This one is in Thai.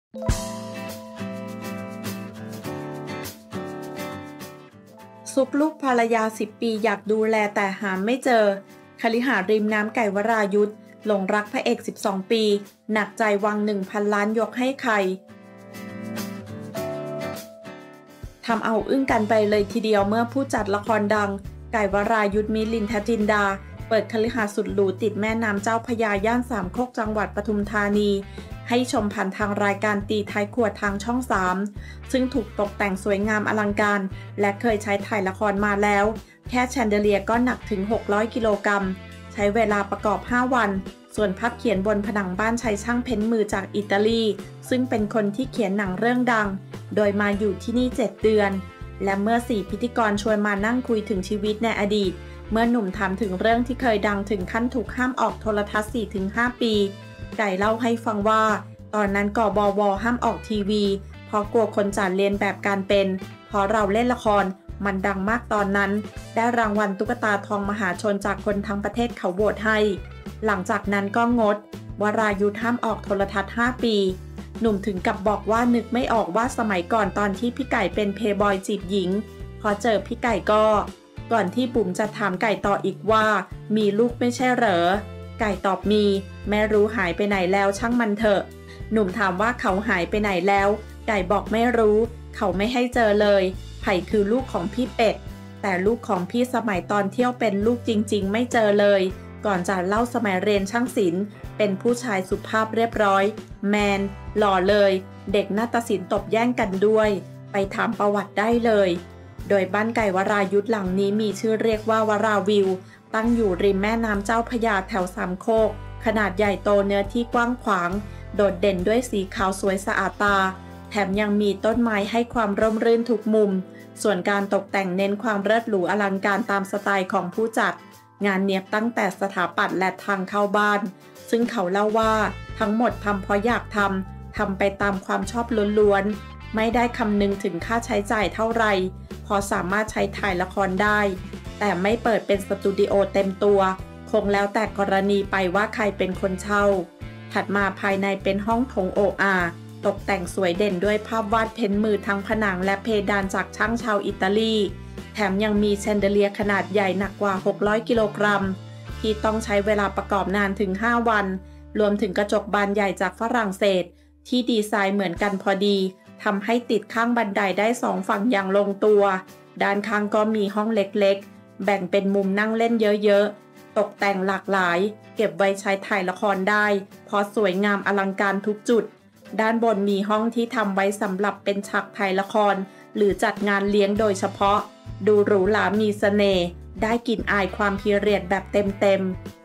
ซุกลูกภรรยา10 ปีอยากดูแลแต่หาไม่เจอคฤหาสน์ริมน้ำไก่วรายุทธหลงรักพระเอก12 ปีหนักใจวาง 1,000 ล้านยกให้ใครทำเอาอึ้งกันไปเลยทีเดียวเมื่อผู้จัดละครดังไก่วรายุทธมิลินทจินดาเปิดคฤหาสน์สุดหรูติดแม่น้ำเจ้าพระยาย่านสามโคกจังหวัดปทุมธานีให้ชมผ่านทางรายการตีท้ายครัวทางช่อง3ซึ่งถูกตกแต่งสวยงามอลังการและเคยใช้ถ่ายละครมาแล้วแค่แชนเดเลียร์ก็หนักถึง600 กิโลกรัมใช้เวลาประกอบ5 วันส่วนภาพเขียนบนผนังบ้านใช้ช่างเพ้นมือจากอิตาลีซึ่งเป็นคนที่เขียนหนังเรื่องดังโดยมาอยู่ที่นี่7 เดือนและเมื่อ4 พิธีกรชวนมานั่งคุยถึงชีวิตในอดีตเมื่อหนุ่มถามถึงเรื่องที่เคยดังถึงขั้นถูกห้ามออกโทรทัศน์ 4-5 ปีไก่เล่าให้ฟังว่าตอนนั้นกบว.ห้ามออกทีวีเพราะกลัวคนจัดเลียนแบบการเป็นเพราะเราเล่นละครมันดังมากตอนนั้นได้รางวัลตุ๊กตาทองมหาชนจากคนทั้งประเทศเขาโหวตให้หลังจากนั้นก็งดวรายุทธห้ามออกโทรทัศน์5 ปีหนุ่มถึงกับบอกว่านึกไม่ออกว่าสมัยก่อนตอนที่พี่ไก่เป็นเพย์บอยจีบหญิงพอเจอพี่ไก่ก็ก่อนที่บุ๋มจะถามไก่ต่ออีกว่ามีลูกไม่ใช่เหรอไก่ตอบมีแม่รู้หายไปไหนแล้วช่างมันเถอะหนุ่มถามว่าเขาหายไปไหนแล้วไก่บอกไม่รู้เขาไม่ให้เจอเลยไผ่คือลูกของพี่เป็ดแต่ลูกของพี่สมัยตอนเที่ยวเป็นลูกจริงๆไม่เจอเลยก่อนจะเล่าสมัยเรียนช่างศิลป์เป็นผู้ชายสุภาพเรียบร้อยแมนหล่อเลยเด็กนาฏศิลป์ตบแย่งกันด้วยไปถามประวัติได้เลยโดยบ้านไก่วรายุทธหลังนี้มีชื่อเรียกว่าวราวิวตั้งอยู่ริมแม่น้ำเจ้าพระยาแถวสามโคกขนาดใหญ่โตเนื้อที่กว้างขวางโดดเด่นด้วยสีขาวสวยสะอาดตาแถมยังมีต้นไม้ให้ความร่มรื่นทุกมุมส่วนการตกแต่งเน้นความเลิศหรูอลังการตามสไตล์ของผู้จัดงานเนียบตั้งแต่สถาปัตย์และทางเข้าบ้านซึ่งเขาเล่าว่าทั้งหมดทำเพราะอยากทำไปตามความชอบล้วนๆไม่ได้คำนึงถึงค่าใช้จ่ายเท่าไหร่พอสามารถใช้ถ่ายละครได้แต่ไม่เปิดเป็นสตูดิโอเต็มตัวคงแล้วแต่กรณีไปว่าใครเป็นคนเช่าถัดมาภายในเป็นห้องโถงโออาตกแต่งสวยเด่นด้วยภาพวาดเพ้นมือทั้งผนังและเพดานจากช่างชาวอิตาลีแถมยังมีแชนเดเลียร์ขนาดใหญ่หนักกว่า600 กิโลกรัมที่ต้องใช้เวลาประกอบนานถึง5 วันรวมถึงกระจกบานใหญ่จากฝรั่งเศสที่ดีไซน์เหมือนกันพอดีทำให้ติดข้างบันไดได้2 ฝั่งอย่างลงตัวด้านข้างก็มีห้องเล็กๆแบ่งเป็นมุมนั่งเล่นเยอะๆตกแต่งหลากหลายเก็บไว้ใช้ถ่ายละครได้เพราะสวยงามอลังการทุกจุดด้านบนมีห้องที่ทำไว้สำหรับเป็นฉากถ่ายละครหรือจัดงานเลี้ยงโดยเฉพาะดูหรูหรามีเสน่ห์ได้กลิ่นอายความพีเรียดแบบเต็ม